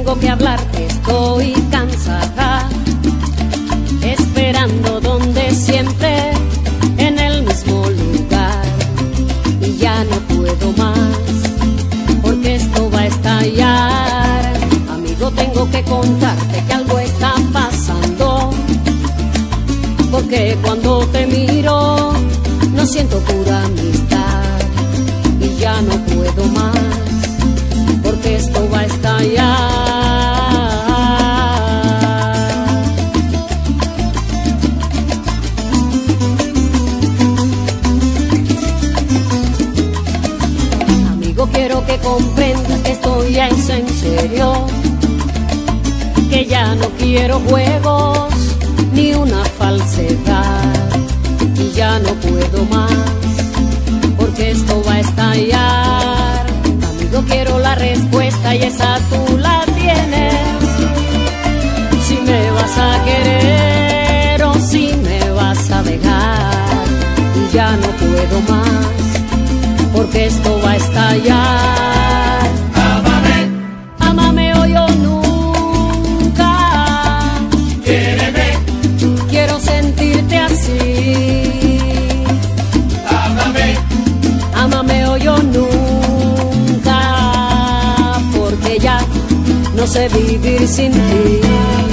tengo que hablarte, estoy cansada, esperando donde siempre, en el mismo lugar, y ya no puedo más, porque esto va a estallar. Amigo, tengo que contarte que algo está pasando, porque cuando te miro no siento pura amistad, y ya no puedo más, porque esto va a estallar. Amigo, quiero que comprendas que esto ya es en serio, que ya no quiero juegos ni una falsedad, y ya no puedo más, porque esto va a estallar. Amigo, quiero la respuesta y esa tú la tienes. Si me vas a querer o si me vas a dejar, y ya no puedo más, porque esto va a estallar. Ámame, Ámame hoy o nunca. quiéreme, Quiero sentirte así. ámame, Ámame hoy o nunca, porque ya no sé vivir sin ti.